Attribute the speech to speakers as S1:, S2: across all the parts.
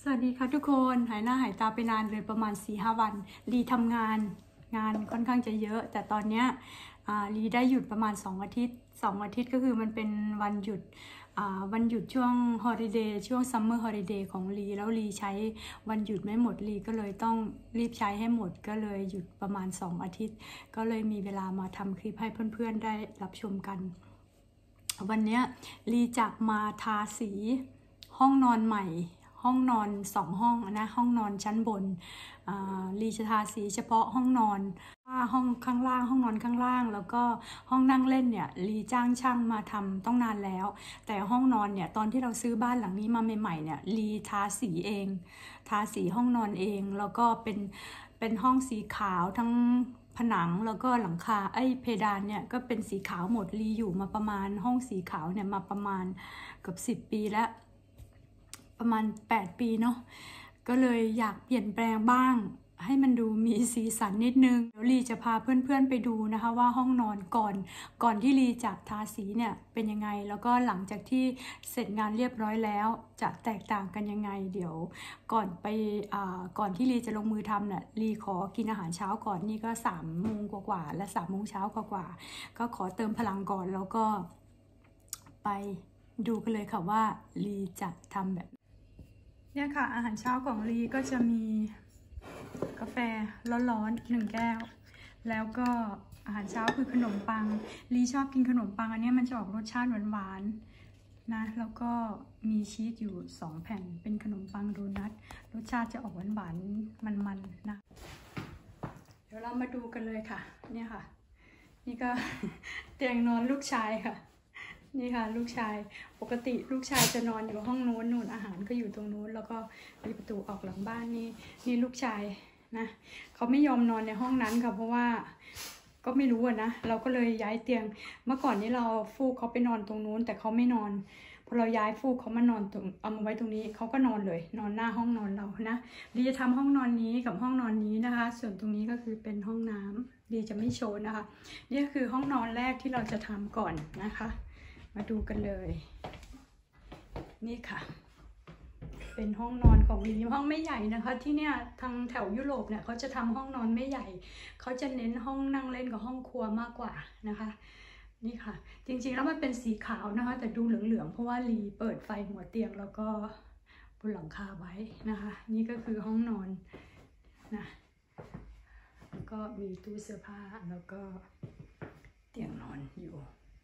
S1: สวัสดีค่ะทุกคนหายหน้าหายตาไปนานเลยประมาณ 4-5 วันลีทำงานค่อนข้างจะเยอะแต่ตอนเนี้ยลีได้หยุดประมาณ2 อาทิตย์ก็คือมันเป็นวันหยุดช่วงฮอลิเดย์ช่วงซัมเมอร์ฮอลิเดย์ของลีแล้วลีใช้วันหยุดไม่หมดลีก็เลยต้องรีบใช้ให้หมดก็เลยหยุดประมาณ2 อาทิตย์ก็เลยมีเวลามาทำคลิปให้เพื่อนๆได้รับชมกันวันนี้ลีจะมาทาสีห้องนอนใหม่ห้องนอน2 ห้องนะห้องนอนชั้นบนลีจะทาสีเฉพาะห้องนอนห้องข้างล่างห้องนอนข้างล่างแล้วก็ห้องนั่งเล่นเนี่ยลีจ้างช่างมาทำต้องนานแล้วแต่ห้องนอนเนี่ยตอนที่เราซื้อบ้านหลังนี้มาใหม่ๆเนี่ยลีทาสีเองทาสีห้องนอนเองแล้วก็เป็นห้องสีขาวทั้งผนังแล้วก็หลังคาเพดานเนี่ยก็เป็นสีขาวหมดลีอยู่มาประมาณห้องสีขาวเนี่ยมาประมาณเกือบ10 ปีแล้วประมาณ8 ปีเนาะก็เลยอยากเปลี่ยนแปลงบ้างให้มันดูมีสีสันนิดนึงเดี๋ยวลีจะพาเพื่อนๆไปดูนะคะว่าห้องนอนก่อนที่ลีจะทาสีเนี่ยเป็นยังไงแล้วก็หลังจากที่เสร็จงานเรียบร้อยแล้วจะแตกต่างกันยังไงเดี๋ยวก่อนที่ลีจะลงมือทำเนี่ยลีขอกินอาหารเช้าก่อนนี่ก็3 โมงกว่าและ3 โมงเช้ากว่าก็ขอเติมพลังก่อนแล้วก็ไปดูกันเลยค่ะว่าลีจะทำแบบเนี่ยค่ะอาหารเช้าของลีก็จะมีกาแฟร้อนๆ1 แก้วแล้วก็อาหารเช้าคือขนมปังลีชอบกินขนมปังอันนี้มันจะออกรสชาติหวานๆนะแล้วก็มีชีสอยู่2 แผ่นเป็นขนมปังโดนัทรสชาติจะออกหวานๆมันๆนะเดี๋ยวเรามาดูกันเลยค่ะเนี่ยค่ะนี่ก็เตียงนอนลูกชายค่ะนี่ค่ะลูกชายปกติลูกชายจะนอนอยู่ห้องนู้นอาหารก็อยู่ตรงนู้นแล้วก็มีประตูออกหลังบ้านนี่ลูกชายนะเขาไม่ยอมนอนในห้องนั้นค่ะเพราะว่าก็ไม่รู้นะเราก็เลยย้ายเตียงเมื่อก่อนนี้เราฟูกเขาไปนอนตรงนู้นแต่เขาไม่นอนพอเราย้ายฟูกเขามานอนเอามาไว้ตรงนี้เขาก็นอนเลยนอนหน้าห้องนอนเรานะดีจะทำห้องนอนนี้กับห้องนอนนี้นะคะส่วนตรงนี้ก็คือเป็นห้องน้ำดีจะไม่โชว์นะคะนี่คือห้องนอนแรกที่เราจะทำก่อนนะคะมาดูกันเลยนี่ค่ะเป็นห้องนอนของลีห้องไม่ใหญ่นะคะที่เนี่ยทางแถวยุโรปเนี่ยเขาจะทำห้องนอนไม่ใหญ่เขาจะเน้นห้องนั่งเล่นกับห้องครัวมากกว่านะคะนี่ค่ะจริงๆแล้วมันเป็นสีขาวนะคะแต่ดูเหลืองๆเพราะว่าลีเปิดไฟหัวเตียงแล้วก็บนหลังคาไว้นะคะนี่ก็คือห้องนอนนะแล้วก็มีตู้เสื้อผ้าแล้วก็เตียงนอนอยู่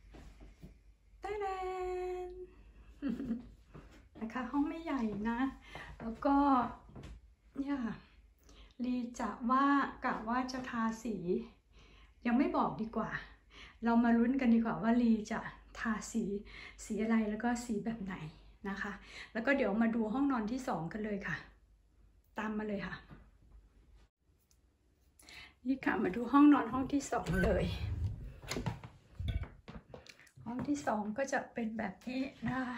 S1: นะคะห้องไม่ใหญ่นะแล้วก็เนี่ยลีจะกะว่าจะทาสียังไม่บอกดีกว่าเรามาลุ้นกันดีกว่าว่าลีจะทาสีอะไรแล้วก็สีแบบไหนนะคะแล้วก็เดี๋ยวมาดูห้องนอนที่2กันเลยค่ะตามมาเลยค่ะนี่ค่ะมาดูห้องนอนห้องที่2เลยห้องที่2ก็จะเป็นแบบนี้นะคะ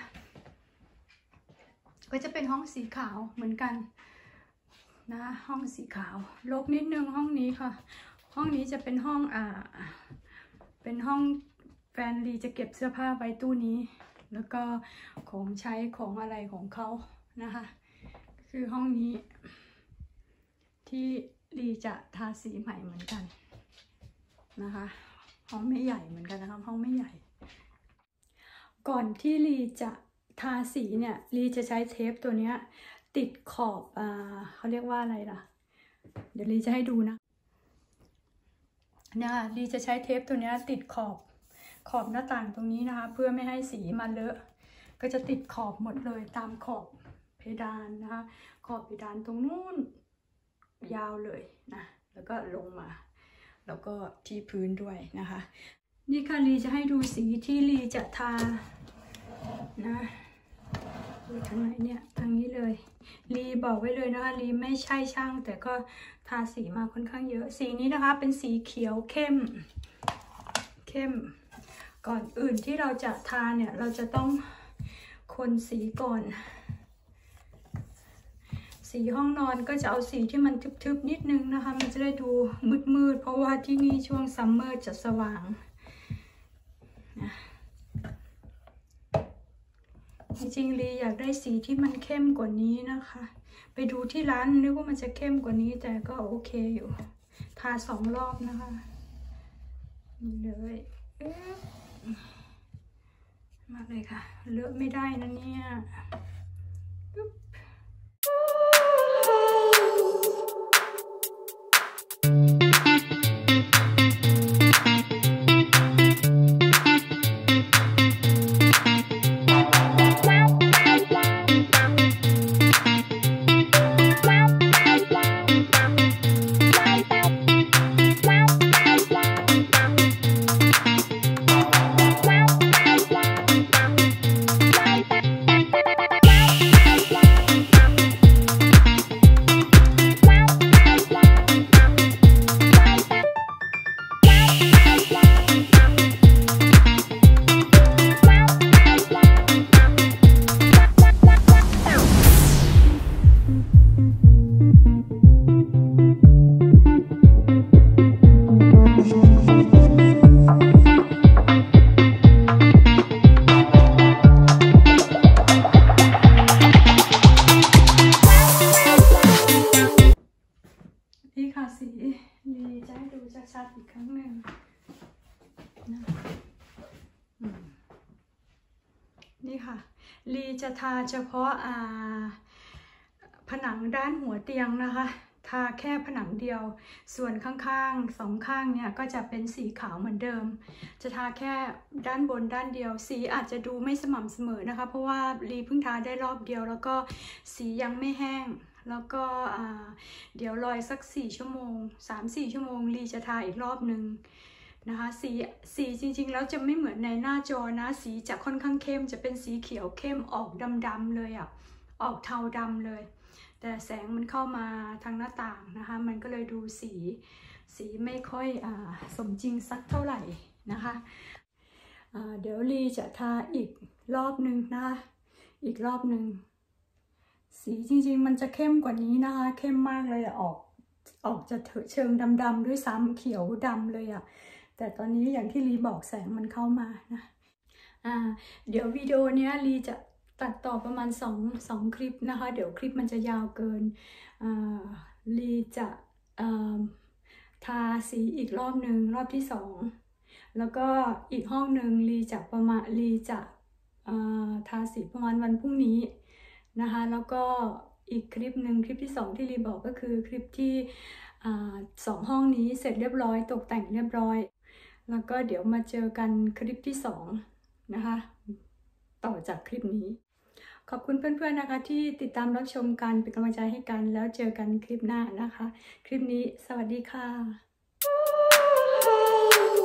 S1: ก็จะเป็นห้องสีขาวเหมือนกันนะห้องสีขาวโลกนิดนึงห้องนี้ค่ะห้องนี้จะเป็นห้องเป็นห้องแฟนลีจะเก็บเสื้อผ้าไว้ตู้นี้แล้วก็ของใช้ของอะไรของเขานะคะคือห้องนี้ที่ลีจะทาสีใหม่เหมือนกันนะคะห้องไม่ใหญ่เหมือนกันนะคะห้องไม่ใหญ่ก่อนที่ลีจะทาสีเนี่ยลีจะใช้เทปตัวนี้ติดขอบเขาเรียกว่าอะไรล่ะเดี๋ยวลีจะให้ดูนะเนี่ยลีจะใช้เทปตัวนี้ติดขอบหน้าต่างตรงนี้นะคะเพื่อไม่ให้สีมันเลอะก็จะติดขอบหมดเลยตามขอบเพดานนะคะขอบเพดานตรงนู้นยาวเลยนะแล้วก็ลงมาแล้วก็ที่พื้นด้วยนะคะนี่ค่ะลีจะให้ดูสีที่ลีจะทานะดูทางไหนเนี่ยทางนี้เลยลีบอกไว้เลยนะคะลีไม่ใช่ช่างแต่ก็ทาสีมาค่อนข้างเยอะสีนี้นะคะเป็นสีเขียวเข้มก่อนอื่นที่เราจะทาเนี่ยเราจะต้องคนสีก่อนสีห้องนอนก็จะเอาสีที่มันทึบๆนิดนึงนะคะมันจะได้ดูมืดๆเพราะว่าที่นี่ช่วงซัมเมอร์จะสว่างนะนี่ริงๆลีอยากได้สีที่มันเข้มกว่านี้นะคะไปดูที่ร้านนึกว่ามันจะเข้มกว่านี้แต่ก็โอเคอยู่ทา2 รอบนะคะนี่เลยมาเลยค่ะเลอะไม่ได้นะเนี่ยนี่ค่ะสีลีจะให้ดูชัดๆอีกครั้งหนึ่งนะนี่ค่ะลีจะทาเฉพาะผนังด้านหัวเตียงนะคะทาแค่ผนังเดียวส่วนข้างๆ2 ข้างเนี่ยก็จะเป็นสีขาวเหมือนเดิมจะทาแค่ด้านบนด้านเดียวสีอาจจะดูไม่สม่ำเสมอนะคะเพราะว่าลีเพิ่งทาได้รอบเดียวแล้วก็สียังไม่แห้งแล้วก็เดี๋ยวรอสัก4 ชั่วโมง 3-4 ชั่วโมงลีจะทาอีกรอบหนึ่งนะคะสีจริงๆแล้วจะไม่เหมือนในหน้าจอนะสีจะค่อนข้างเข้มจะเป็นสีเขียวเข้มออกดำๆเลยอ่ะออกเทาดำเลยแต่แสงมันเข้ามาทางหน้าต่างนะคะมันก็เลยดูสีไม่ค่อยสมจริงสักเท่าไหร่นะคะเดี๋ยวลีจะทาอีกรอบหนึ่งนะคะอีกรอบหนึ่งสีจริงๆมันจะเข้มกว่านี้นะคะเข้มมากเลยออกจะเชิงดำๆด้วยซ้ำเขียวดำเลยอ่ะแต่ตอนนี้อย่างที่ลีบอกแสงมันเข้ามานะเดี๋ยววิดีโอเนี้ยลีจะตัดต่อประมาณ2 คลิปนะคะเดี๋ยวคลิปมันจะยาวเกินลีจะทาสีอีกรอบหนึ่งรอบที่2แล้วก็อีกห้องหนึ่งลีจะทาสีประมาณวันพรุ่งนี้นะคะแล้วก็อีกคลิปหนึ่งคลิปที่2ที่ลีบอกก็คือคลิปที่2 ห้องนี้เสร็จเรียบร้อยตกแต่งเรียบร้อยแล้วก็เดี๋ยวมาเจอกันคลิปที่2นะคะต่อจากคลิปนี้ขอบคุณเพื่อนๆนะคะที่ติดตามรับชมกันเป็นกำลังใจให้กันแล้วเจอกันคลิปหน้านะคะคลิปนี้สวัสดีค่ะ